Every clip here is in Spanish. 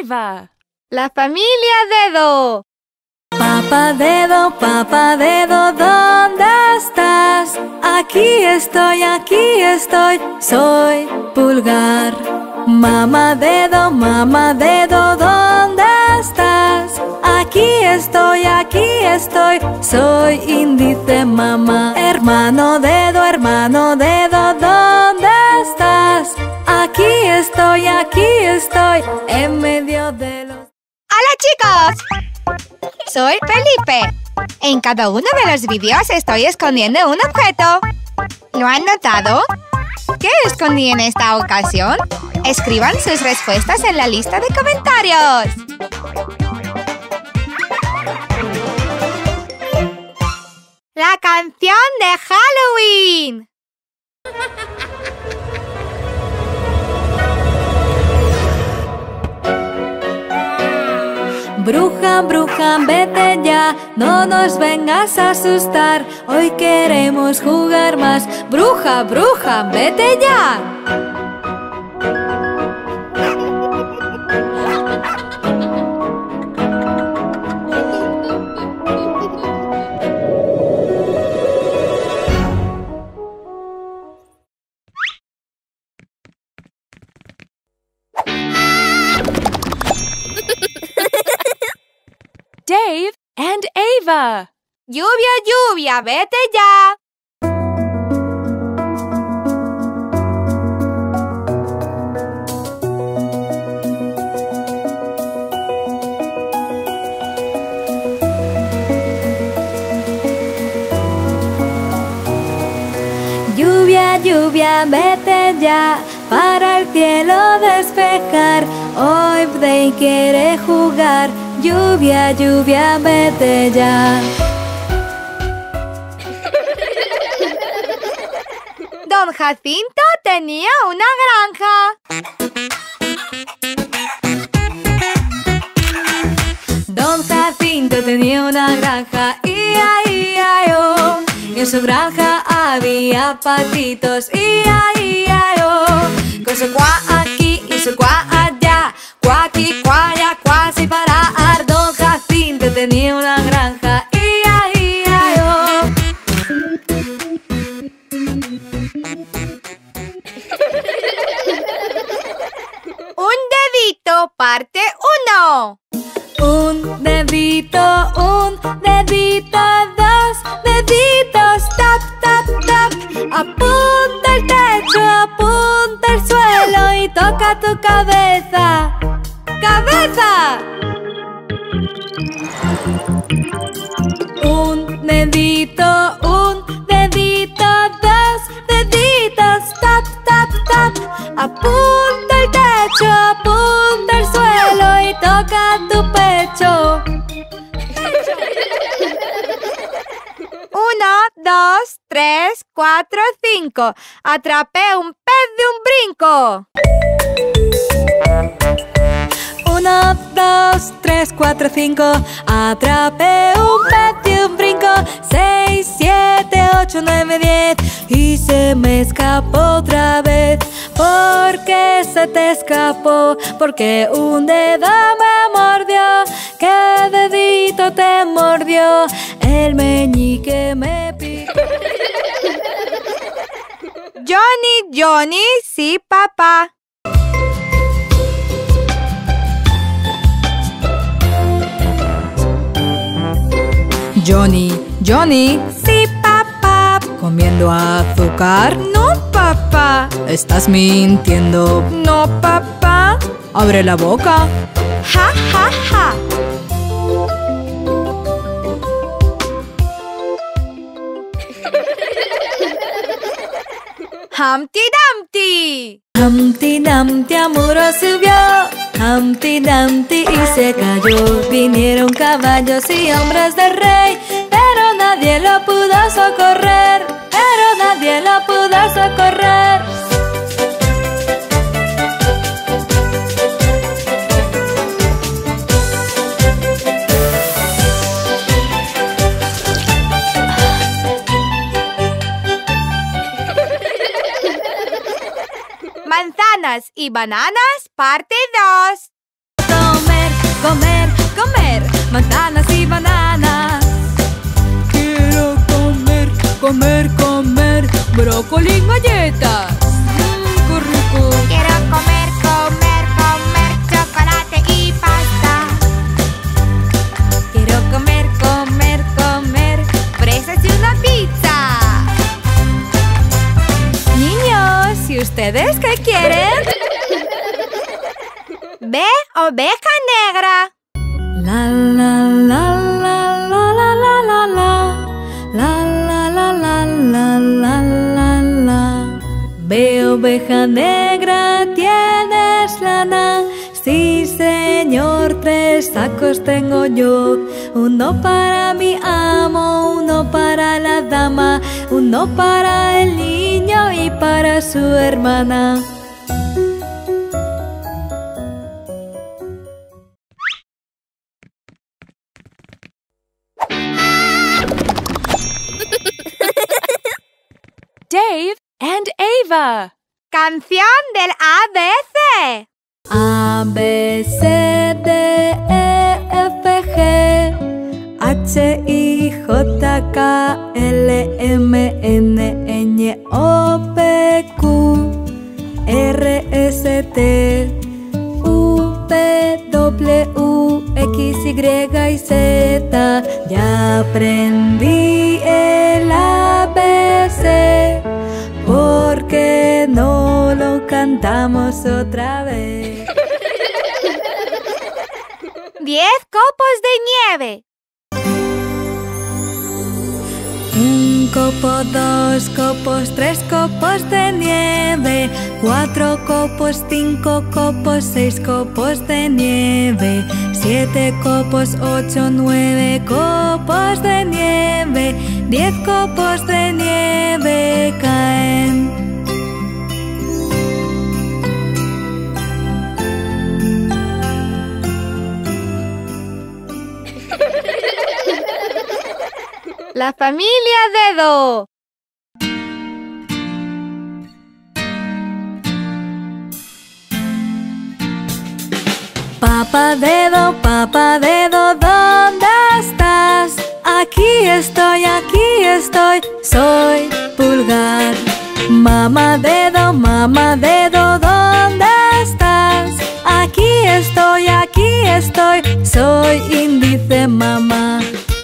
Eva. La familia Dedo. Papá Dedo, ¿dónde estás? Aquí estoy, soy Pulgar. Mamá Dedo, ¿dónde estás? Aquí estoy, soy Índice, mamá. Hermano Dedo, ¿dónde estás? Aquí estoy, en medio de los... ¡Hola, chicos! Soy Felipe. En cada uno de los vídeos estoy escondiendo un objeto. ¿Lo han notado? ¿Qué escondí en esta ocasión? Escriban sus respuestas en la lista de comentarios. La canción de Halloween. Bruja, bruja, vete ya, no nos vengas a asustar. Hoy queremos jugar más. Bruja, bruja, vete ya. Dave and Ava. Lluvia, lluvia, vete ya. Lluvia, lluvia, vete ya, para el cielo despejar. Hoy Dave quiere jugar. Lluvia, lluvia, vete ya. Don Jacinto tenía una granja. Don Jacinto tenía una granja, I-A-I-A-O. Y en su granja había patitos, I-A-I-A-O. Con su cuá aquí y su cuá allá, cuá aquí, cuá allá, cuá sin parar. Don Jacinto tenía una granja, I-A-I-A-O. Un dedito, parte 1. Un dedito, dos deditos, tap, tap, tap. Apunta el techo, apunta el suelo y toca tu cabeza. ¡Cabeza! Un dedito, dos deditos, tap, tap, tap. Apunta el techo, apunta el suelo y toca tu pecho. 1, 2, 3, 4, 5. Atrapé un pez de un brinco. 1, 2, 3, 4, 5. Atrapé un pez de un brinco. 6, 7, 8, 9, 10. Y se me escapó otra vez. ¿Por qué se te escapó? Porque un dedo me mordió. ¿Qué dedito te mordió? El meñique me picó. Johnny, Johnny, sí, papá. Johnny, Johnny, sí, papá. ¿Comiendo azúcar? No, papá. ¿Estás mintiendo? No, papá. Abre la boca. Ja, ja, ja. Humpty Dumpty. Humpty Dumpty a muro subió. Humpty Dumpty y se cayó. Vinieron caballos y hombres del rey, pero nadie lo pudo socorrer. Pero nadie lo pudo socorrer. Manzanas y bananas, parte 2. comer, comer, comer manzanas y bananas. Quiero comer, comer, comer brócoli y galletas. ¡Qué rico! Quiero comer, comer, comer chocolate y pasta. Quiero comer, comer, comer fresas y una pizza. Niños, ¿y ustedes qué quieren? B, oveja negra. La la la la la la la la la la la la la la la la la. Ve, oveja negra, tienes lana. Sí, señor, 3 sacos tengo yo. Uno para mi amo, uno para la dama, uno para el niño y para su hermana. Dave and Ava. Canción del ABC. A, B, C, D, E, F, G H, I, J, K, L, M, N, Ñ, O, P, Q R, S, T U, V, W, X, Y y Z. Ya aprendí el ABC. ¿Por qué no lo cantamos otra vez? 10 copos de nieve. 1 copo, 2 copos, 3 copos de nieve, 4 copos, 5 copos, 6 copos de nieve, 7 copos, 8, 9 copos de nieve, 10 copos de nieve caen. La familia Dedo. Papá Dedo, ¿dónde estás? Aquí estoy, soy Pulgar. Mamá Dedo, ¿dónde estás? Aquí estoy, soy Índice, mamá.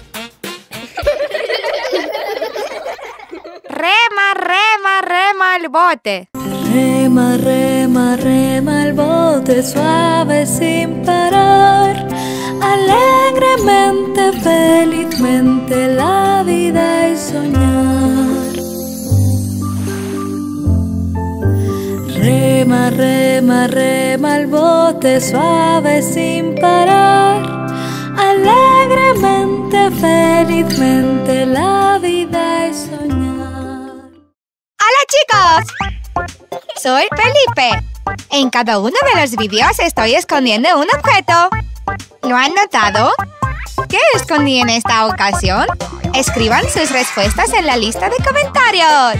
Rema, rema, rema el bote. Rema, rema, rema el bote suave sin parar. Alegremente, felizmente la vida es soñar. Rema, rema, rema el bote suave sin parar. Alegremente, felizmente la vida es soñar. ¡Hola, chicos! Soy Felipe. En cada uno de los vídeos estoy escondiendo un objeto. ¿Lo han notado? ¿Qué escondí en esta ocasión? Escriban sus respuestas en la lista de comentarios.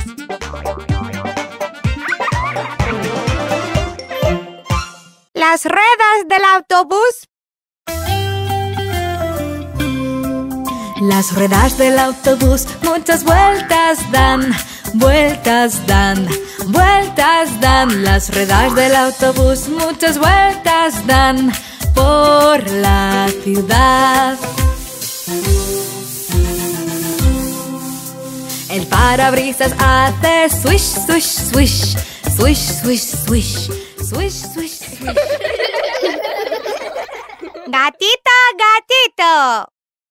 Las ruedas del autobús. Las ruedas del autobús muchas vueltas dan, vueltas dan, vueltas dan. Las ruedas del autobús muchas vueltas dan por la ciudad. El parabrisas hace swish, swish, swish, swish, swish, swish, swish, swish, swish. Gatito, gatito.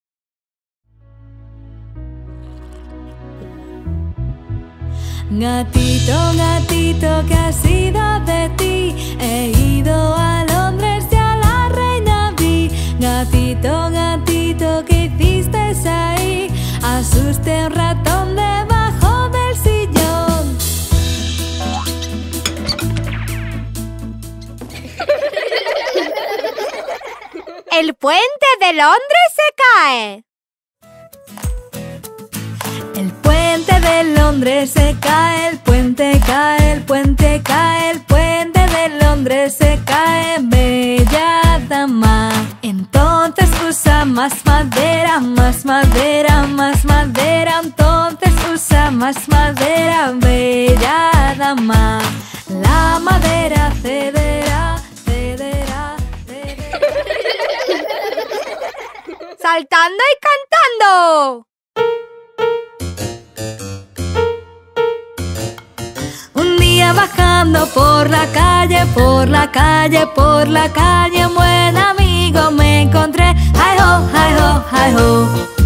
Gatito, gatito, ¿qué ha sido de ti? He ido a Londres y a la reina vi. Gatito, gatito, ¿qué hiciste ahí? Asusté a un ratón debajo del sillón. El puente de Londres se cae. El puente de Londres se cae, el puente cae, el puente cae, el puente de Londres se cae. Bella dama más madera, más madera, más madera. Entonces usa más madera, bella dama. La madera cederá, cederá, cederá. ¡Saltando y cantando! Un día bajando por la calle, por la calle, por la calle, un buen amigo me encontré. ¡Hi ho, hi ho, hi ho!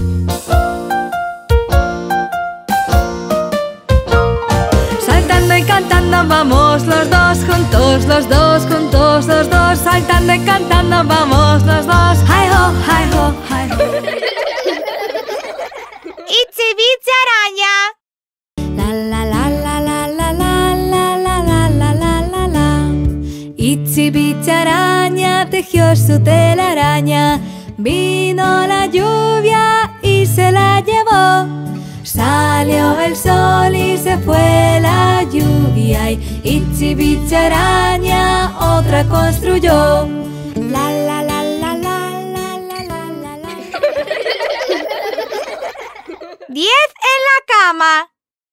Saltando y cantando vamos los dos juntos, los dos juntos, los dos. Saltando y cantando vamos los dos. ¡Hi ho, hi ho, hi ho! ¡Itsy bitsy araña! La la la la la la la la la la la la la la. Itsy bitsy araña tejió su telaraña. Vino la lluvia y se la llevó. Salió el sol y se fue la lluvia. Y Itsy bitsy araña otra construyó. La la la la la la la la la la. 10 en la cama.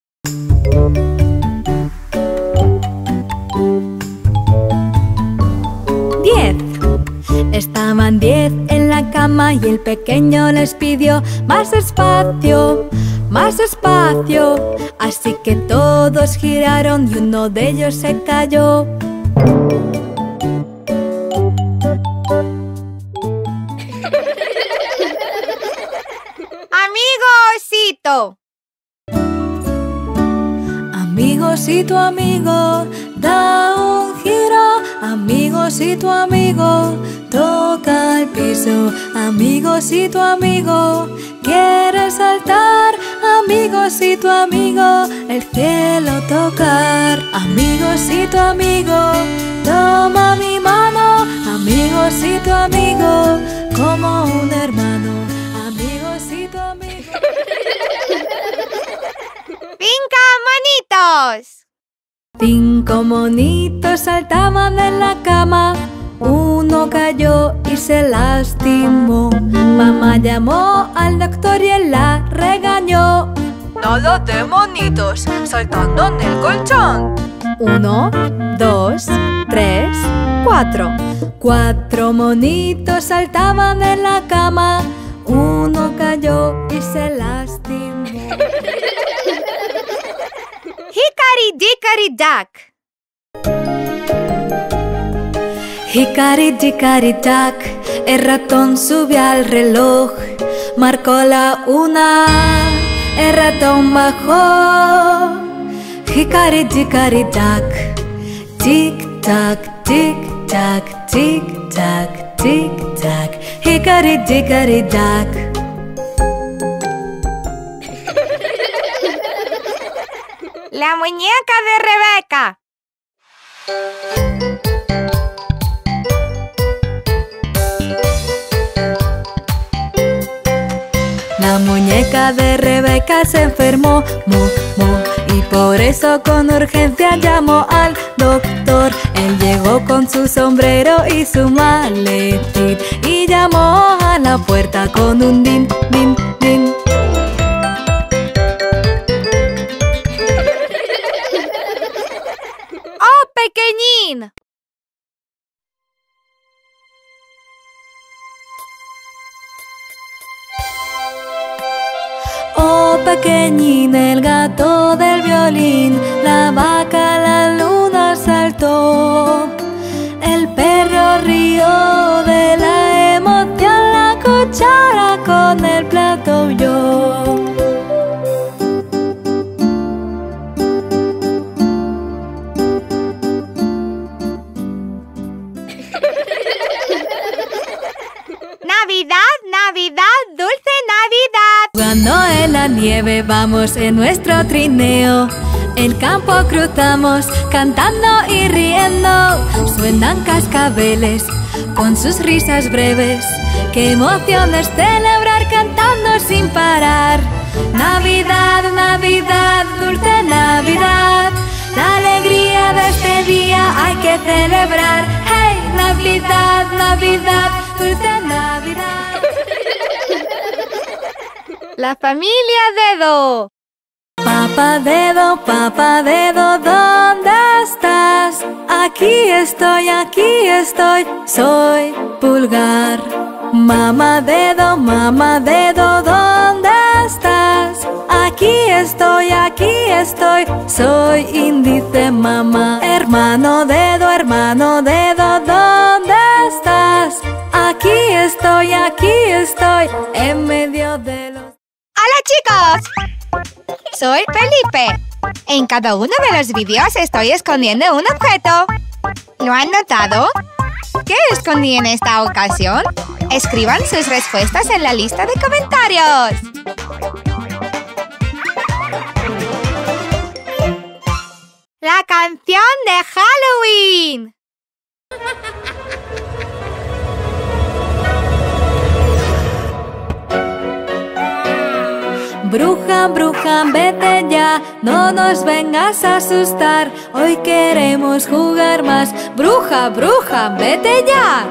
Estaban 10 en la cama y el pequeño les pidió más espacio, más espacio. Así que todos giraron y uno de ellos se cayó. Amigo osito. Amigo, si tu amigo da un giro. Amigo, si tu amigo toca el piso. Amigo, si tu amigo quiere saltar. Amigo, si tu amigo el cielo tocar. Amigo, si tu amigo toma mi mano. Amigo, si tu amigo como un hermano. Amigo, si tu amigo. 5 monitos. 5 monitos saltaban en la cama. Uno cayó y se lastimó. Mamá llamó al doctor y él la regañó. Nada de monitos saltando en el colchón. 1, 2, 3, 4. 4 monitos saltaban en la cama. Uno cayó y se lastimó. Hickory dickory dock. Hickory dickory dock, el ratón subió al reloj. Marcó la 1, el ratón bajó. Hickory dickory dock, tic tac, tic tac, tic tac, tic tac. Hickory dickory dock. La muñeca de Rebeca. La muñeca de Rebeca se enfermó, y por eso con urgencia llamó al doctor. Él llegó con su sombrero y su maletín y llamó a la puerta con un din, din, din. ¡Oh, pequeñín! Oh, pequeñín, el gato del violín, la vaca a la luna saltó. El perro rió de la emoción, la cuchara con el plato huyó. Navidad, Navidad, dulce Navidad. Jugando en la nieve vamos en nuestro trineo. El campo cruzamos cantando y riendo. Suenan cascabeles con sus risas breves. Qué emoción es celebrar cantando sin parar. Navidad, Navidad, dulce Navidad. La alegría de este día hay que celebrar. ¡Hey! Navidad, Navidad, dulce Navidad. La familia Dedo. Papá dedo, ¿dónde estás? Aquí estoy, soy Pulgar. Mamá dedo, ¿dónde estás? Aquí estoy, soy Índice, mamá. Hermano dedo, ¿dónde estás? Aquí estoy, en medio de los... ¡Hola, chicos! Soy Felipe. En cada uno de los vídeos estoy escondiendo un objeto. ¿Lo han notado? ¿Qué escondí en esta ocasión? Escriban sus respuestas en la lista de comentarios. La canción de Halloween. Bruja, vete ya, no nos vengas a asustar. Hoy queremos jugar más. Bruja, vete ya.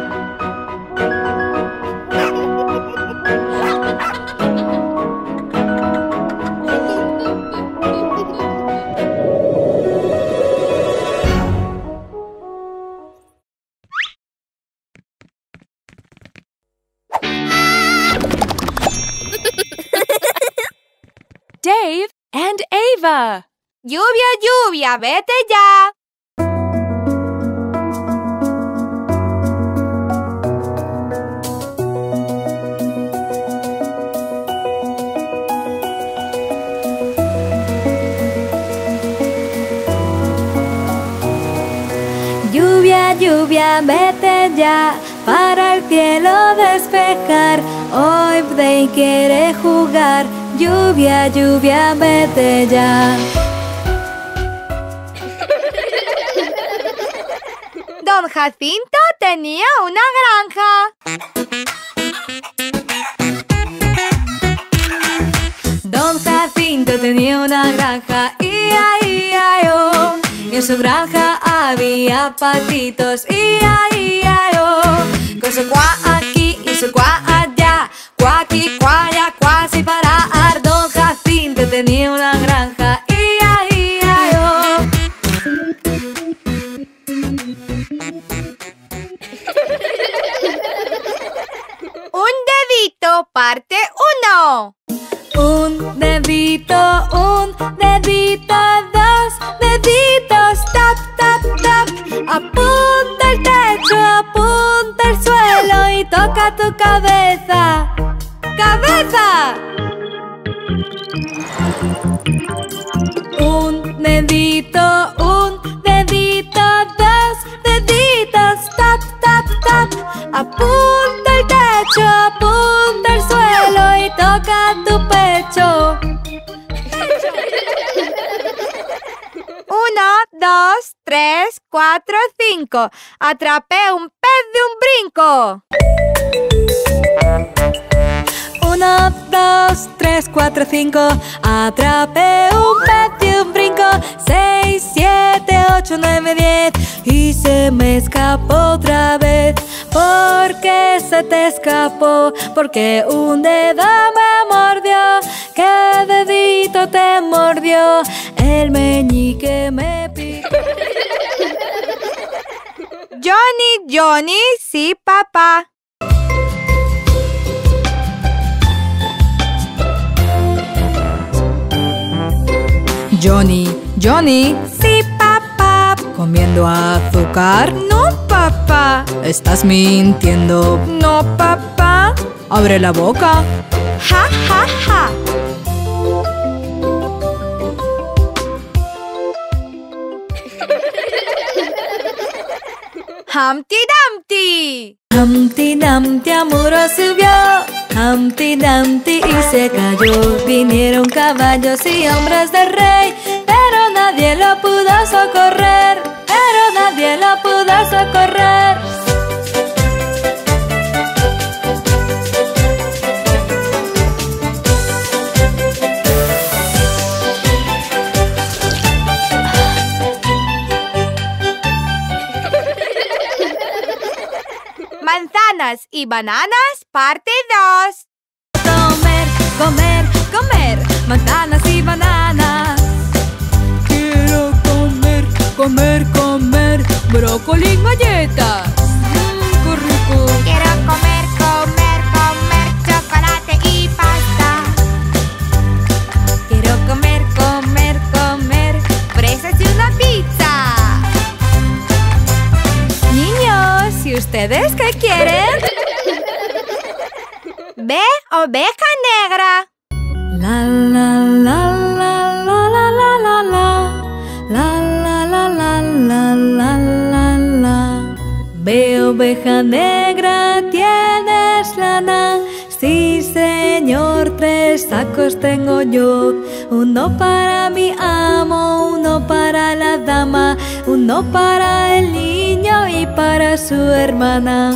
Dave and Ava. Lluvia, vete ya. Lluvia, vete ya, para el cielo despejar. Hoy Dave quiere jugar. Lluvia, vete ya. Don Jacinto tenía una granja. Don Jacinto tenía una granja, I-A-I-A-O. Y en su granja había patitos, I-A-I-A-O. Con su cuá aquí y su cuá allá, cuá aquí, cuá allá, cuá sin parar. Don Jacinto tenía una granja, I-A-I-A-O. Un dedito, parte 1. Un dedito, dos deditos, tap, tap, tap. Apunta el techo, apunta el suelo y toca tu cabeza. ¡Cabeza! Un dedito, dos deditos, tap, tap, tap. Apunta el techo, apunta el suelo y toca tu pecho. 1, 2, 3, 4, 5. Atrapé un pez de un brinco. 1, 2, 3, 4, 5. Atrapé un pez de un brinco. 6, 7, 8, 9, 10. Y se me escapó otra vez. ¿Por qué se te escapó? Porque un dedo me mordió. ¿Qué dedito te mordió? El meñique me picó. Johnny, sí, papá. Johnny, sí, papá. ¿comiendo azúcar? No, papá. ¿Estás mintiendo? No, papá. Abre la boca. Ja, ja, ja. Humpty Dumpty. Humpty Dumpty a muro subió. Humpty Dumpty y se cayó. Vinieron caballos y hombres del rey, pero nadie lo pudo socorrer. Manzanas y bananas, parte 2. Comer comer, comer manzanas y bananas. Quiero comer, comer, comer brócoli y galletas. ¡Qué rico! Quiero comer, comer, comer chocolate y pasta. Quiero comer, comer, comer fresas y una pizza. Niños, ¿y ustedes qué quieren? B, oveja negra. La la la la la la la la la la la la la la la la la. Ve, oveja negra, tienes lana. Sí, señor, 3 sacos tengo yo. Uno para mi amo, uno para la dama, uno para el niño y para su hermana.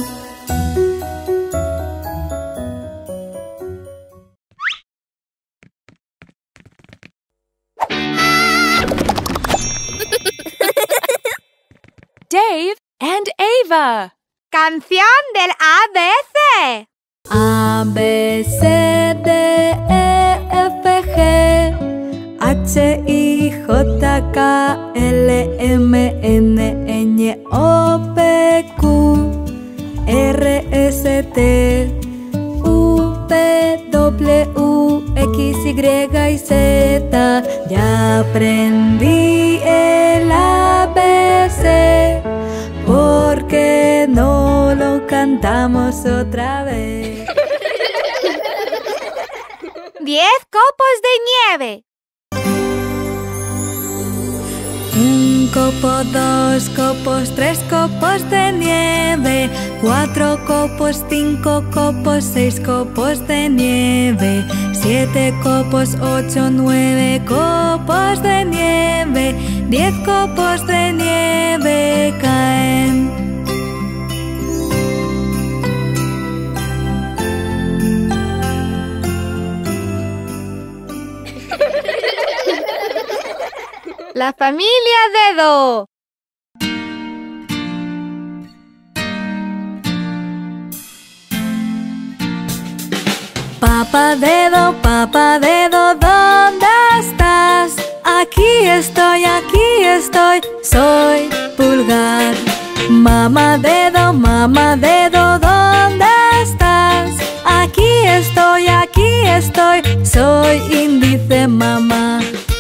Dave and Ava. Canción del ABC. A, B, C, D, E, F, G H, I, J, K, L, M, N, Ñ, O, P, Q R, S, T U, V, W, X, Y y Z. Ya aprendí el ABC. ¿Por qué no lo cantamos otra vez? 10 copos de nieve. 1 copo, 2 copos, 3 copos de nieve, 4 copos, 5 copos, 6 copos de nieve, 7 copos, 8, 9 copos de nieve, 10 copos de nieve caen. La familia Dedo. Papá Dedo, ¿dónde estás? Aquí estoy, soy Pulgar. Mamá Dedo, ¿dónde estás? Aquí estoy, soy Índice, mamá.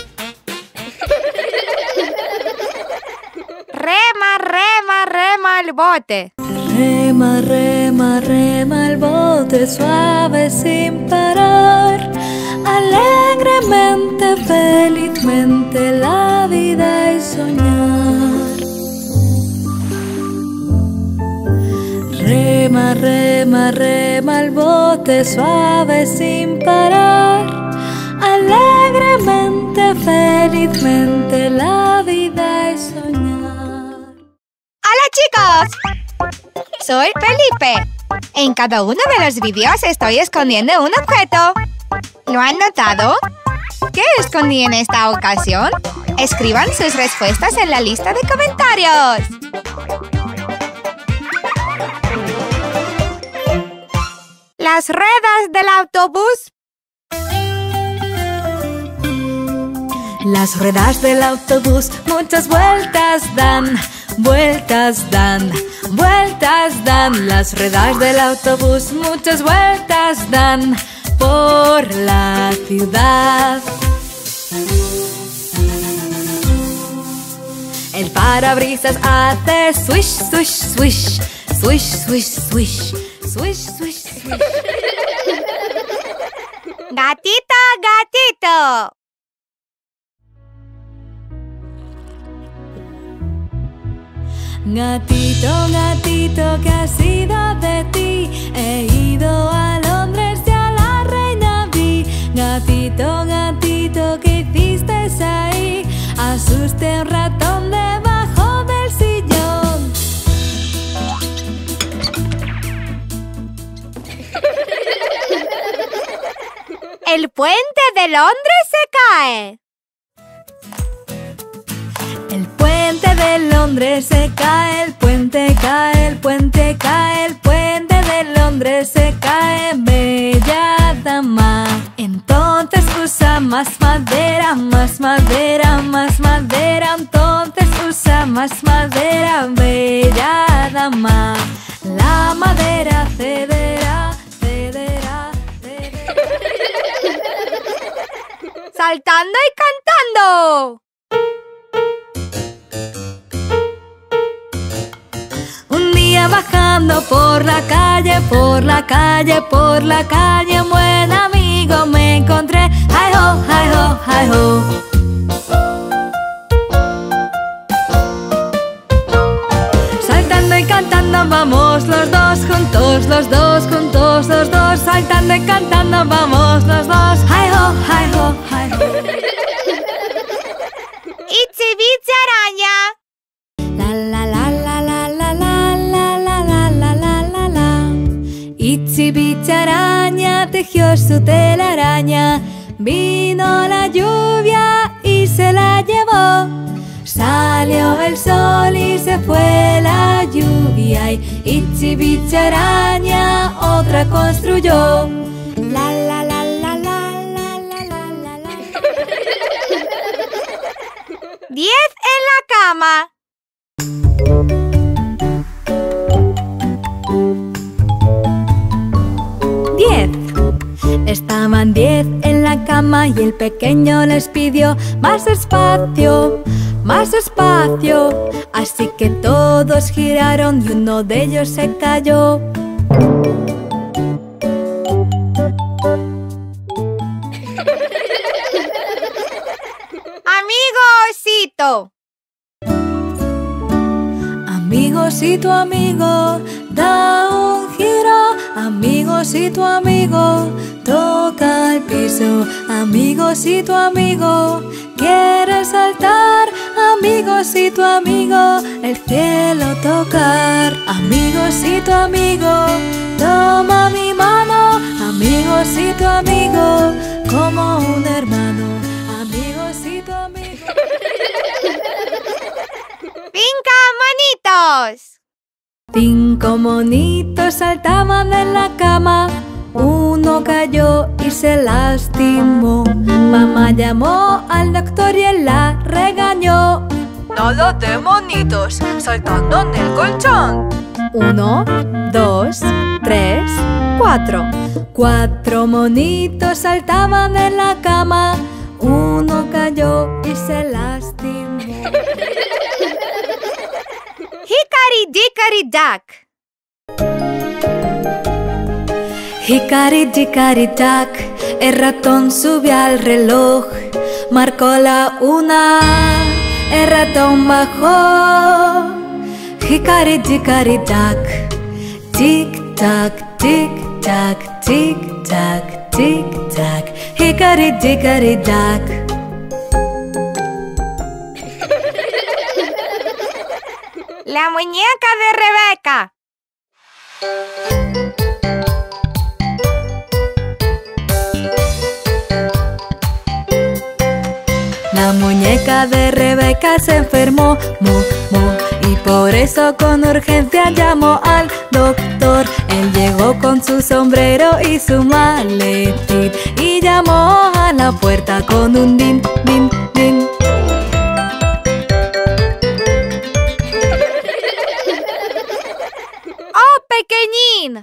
Rema, rema, rema el bote. Rema, rema, rema el bote suave sin parar. Alegremente, felizmente la vida es soñar. Rema, rema, rema el bote suave sin parar. Alegremente, felizmente la vida es soñar. ¡Hola, chicos! Soy Felipe. En cada uno de los vídeos estoy escondiendo un objeto. ¿Lo han notado? ¿Qué escondí en esta ocasión? Escriban sus respuestas en la lista de comentarios. Las ruedas del autobús. Las ruedas del autobús muchas vueltas dan, vueltas dan, vueltas dan. Las ruedas del autobús muchas vueltas dan por la ciudad. El parabrisas hace swish, swish, swish, swish, swish, swish, swish, swish, swish. Gatito, gatito. Gatito, gatito, ¿qué ha sido de ti? He ido a Londres y a la reina vi. Gatito, gatito, ¿qué hiciste ahí? Asusté a un ratón debajo del sillón. El puente de Londres se cae. El puente de Londres se cae, el puente cae, el puente cae, el puente de Londres se cae, bella dama. En más madera, más madera, más madera. Entonces usa más madera, bella dama. La madera cederá, cederá, cederá. ¡Saltando y cantando! Un día bajando por la calle, por la calle, por la calle, un buen amigo me encontré. ¡Hi ho, hi ho, hi ho! Saltando y cantando vamos los dos juntos, los dos juntos, los dos. Saltando y cantando vamos los dos. ¡Hi ho, hi ho, hi ho! ¡Itsy bitsy araña! La la la la la la la la la la la la la la. Itsy bitsy araña tejió su telaraña. Vino la lluvia y se la llevó. Salió el sol y se fue la lluvia. Y Itsy bitsy araña otra construyó. La la la la la la la la la la. 10 en la cama. Estaban 10 en la cama y el pequeño les pidió más espacio, más espacio. Así que todos giraron y uno de ellos se cayó. Amigo osito. Amigo, si tu amigo da un giro. Amigo, si tu amigo toca el piso. Amigo, si tu amigo quiere saltar. Amigo, si tu amigo el cielo tocar. Amigo, si tu amigo toma mi mano. Amigo, si tu amigo como un hermano. Amigo, si tu amigo. 5 monitos. 5 monitos saltaban en la cama. Uno cayó y se lastimó. Mamá llamó al doctor y él la regañó. Nada de monitos saltando en el colchón. 1, 2, 3, 4. 4 monitos saltaban en la cama. Uno cayó y se lastimó. Hickory dickory dock. Hickory dickory dock, el ratón subió al reloj. Marcó la 1, el ratón bajó. Hickory dickory dock, tic tac, tic tac, tic tac, tic tac. Hickory dickory dock. La muñeca de Rebeca. La muñeca de Rebeca se enfermó, y por eso con urgencia llamó al doctor. Él llegó con su sombrero y su maletín y llamó a la puerta con un din, din, din. ¡Oh, pequeñín!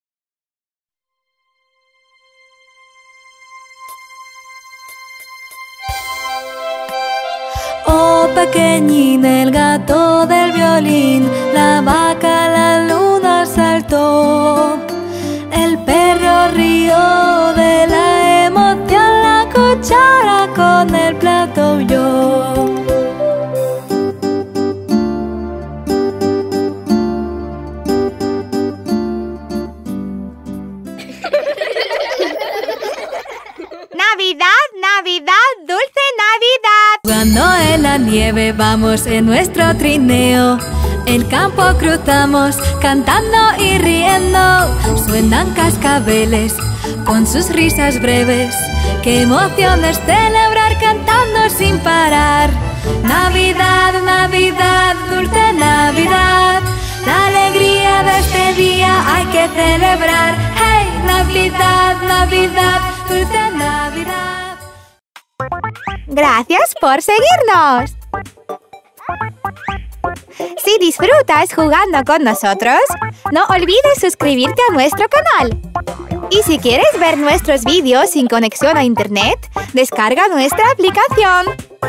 Oh, pequeñín, el gato del violín, la vaca a la luna saltó. El perro rió de la emoción, la cuchara con el plato huyó. Navidad, Navidad, dulce Navidad. Jugando en la nieve vamos en nuestro trineo. El campo cruzamos cantando y riendo. Suenan cascabeles con sus risas breves. Qué emoción es celebrar cantando sin parar. Navidad, Navidad, dulce Navidad. La alegría de este día hay que celebrar. ¡Hey! Navidad, Navidad, dulce Navidad. Gracias por seguirnos. Si disfrutas jugando con nosotros, no olvides suscribirte a nuestro canal. Y si quieres ver nuestros vídeos sin conexión a internet, descarga nuestra aplicación.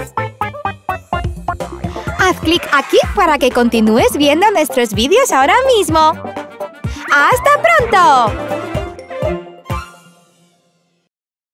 Haz clic aquí para que continúes viendo nuestros vídeos ahora mismo. ¡Hasta pronto!